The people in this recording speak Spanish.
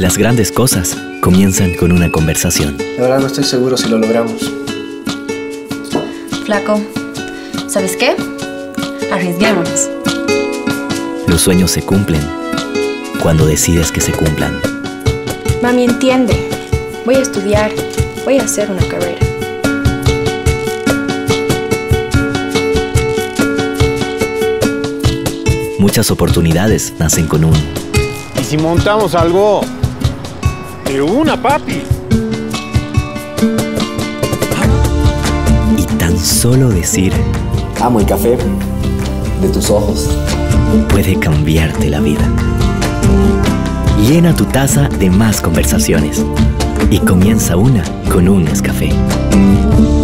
Las grandes cosas comienzan con una conversación. La verdad no estoy seguro si lo logramos. Flaco, ¿sabes qué? Arriesguémonos. Los sueños se cumplen cuando decides que se cumplan. Mami, entiende. Voy a estudiar. Voy a hacer una carrera. Muchas oportunidades nacen con un... ¿Y si montamos algo? ¡De una, papi! Y tan solo decir... Amo el café de tus ojos. Puede cambiarte la vida. Llena tu taza de más conversaciones. Y comienza una con un Nescafé.